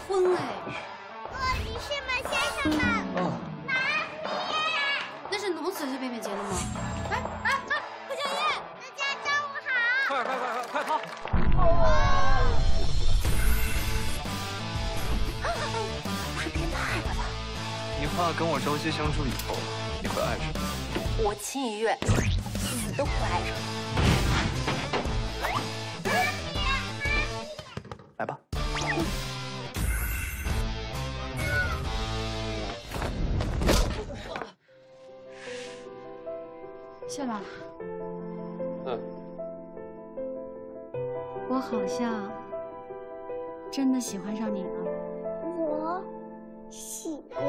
婚哎。 女士们、先生们，妈咪， 那是农村随便结的吗？哎，柯小叶， 大家中午好。 快跑！ 不是变态了吧？ 你怕跟我朝夕相处以后，你会爱上我？ 我秦雨月死都不会爱上你。 来吧。 谢了。 嗯。 我好像真的喜欢上你了。 我喜欢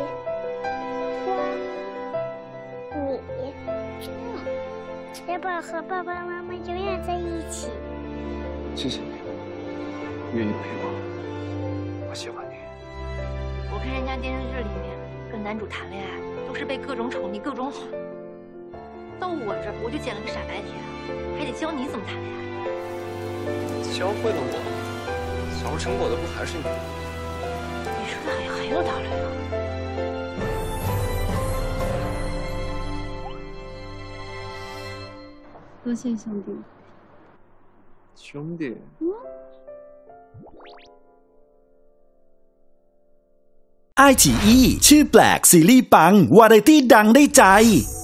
你，要不要和爸爸妈妈永远在一起？ 谢谢你，愿意陪我。我喜欢你。 我看人家电视剧里面跟男主谈恋爱都是被各种宠溺、各种哄，到我这儿我就捡了个傻白甜，还得教你怎么谈恋爱。 教会了我，造成我的不还是你？ 你说的好像很有道理啊。 多谢兄弟。 兄弟。 iQIYI ชื่อแปลกซีรีส์ปังวาไรตี้ดังได้ใจ